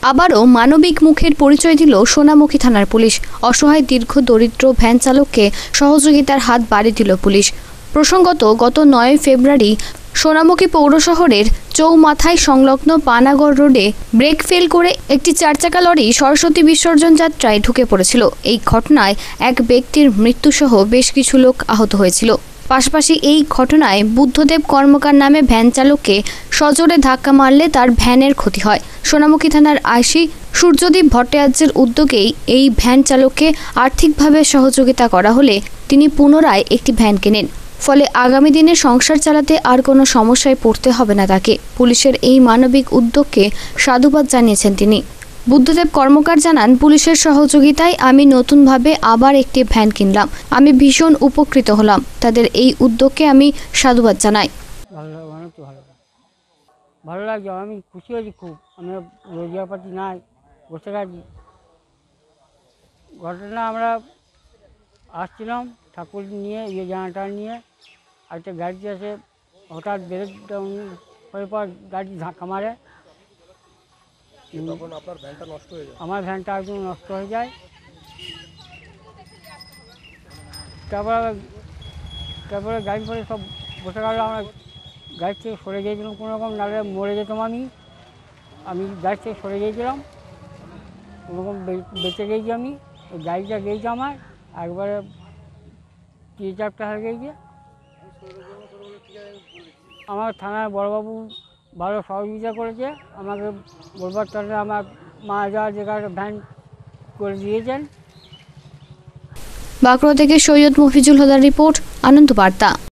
আবারও মানবিক মুখের পরিচয় দিল সোনামুখী থানার পুলিশ। অসহায় দীর্ঘ দরিদ্র ভ্যান চালককে সহযোগিতার হাত বাড়িয়ে দিল পুলিশ। প্রসঙ্গত, গত 9 ফেব্রুয়ারি সোনামুখী পৌর শহরের চৌমাথায় সংলগ্ন পানাগড় রোডে ব্রেক ফেল করে একটি 4 চাকা লরি সরস্বতী বিসর্জন যাত্রায় ঢুকে পড়েছিল। এই ঘটনায় এক ব্যক্তির মৃত্যুসহ বেশ কিছু লোক আহত হয়েছিল। পাশাপাশি এই ঘটনায় বুদ্ধদেব কর্মকার নামে ভ্যান চালককে সজোরে ধাক্কা মারলে তার ভ্যানের ক্ষতি হয়। সোনামুখী থানার আইসি সূর্যদীপ ভট্টাচার্যের উদ্যোগেই এই ভ্যান চালককে আর্থিকভাবে সহযোগিতা করা হলে তিনি পুনরায় একটি ভ্যান কেনেন। ফলে আগামী দিনে সংসার চালাতে আর কোনো সমস্যায় পড়তে হবে না তাকে। পুলিশের এই মানবিক উদ্যোগকে সাধুবাদ জানিয়েছেন তিনি। বুদ্ধদেব কর্মকার জানান, পুলিশের সহযোগিতায় আমি নতুনভাবে আবার একটি ভ্যান কিনলাম। আমি ভীষণ উপকৃত হলাম। তাদের এই উদ্যোগকে আমি সাধুবাদ জানাই। ভালো লাগছে, আমি খুশি হয়েছি খুব। আমি রোজগারপাতি নাই, বসে আছি। ঘটনা আমরা আসছিলাম ঠাকুর নিয়ে, জানাটা নিয়ে, একটা গাড়িতে এসে হঠাৎ ব্রেক ডাউন হয়ে পর গাড়ি ধাক্কা মারে। তখন আপনার ভ্যানটা নষ্ট হয়ে যায়। আমার ভ্যানটা একদম নষ্ট হয়ে যায়। তারপরে গাড়ি পরে সব বসে গেল। আমরা গাড়ি থেকে সরে গিয়েছিলাম কোনো রকম, নাহলে মরে যেতাম। আমি গাড়ি থেকে সরে গিয়েছিলাম, কোনো রকম বেঁচে গিয়েছি। আমি ওই গাড়িটা গিয়েছি আমার একবারে চাপটা হয়ে গিয়েছে। আমার থানার বড়বাবু ভালো সহযোগিতা করেছে আমাকে। বলবার তাহলে আমার মা যাওয়ার জায়গায় ভ্যান করে দিয়েছেন। বাঁকুড়া থেকে সৈয়দ মফিজুল হুদার রিপোর্ট, আনন্দ বার্তা।